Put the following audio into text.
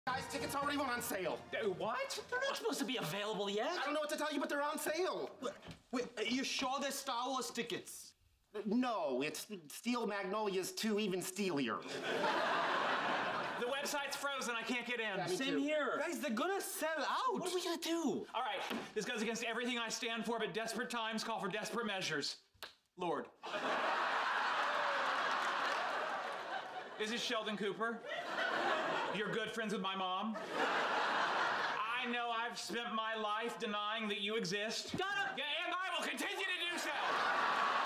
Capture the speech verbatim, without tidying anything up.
Guys, tickets already went on sale. Uh, what? They're not supposed to be available yet. I don't know what to tell you, but they're on sale. Wait, are you sure they're Star Wars tickets? No, it's Steel Magnolias two, even steelier. The website's frozen. I can't get in. Yeah, me Same too. here. Guys, they're gonna sell out. What are we gonna do? All right, this goes against everything I stand for, but desperate times call for desperate measures. Lord. This is Sheldon Cooper. You're good friends with my mom. I know I've spent my life denying that you exist. Got him! Yeah, and I will continue to do so.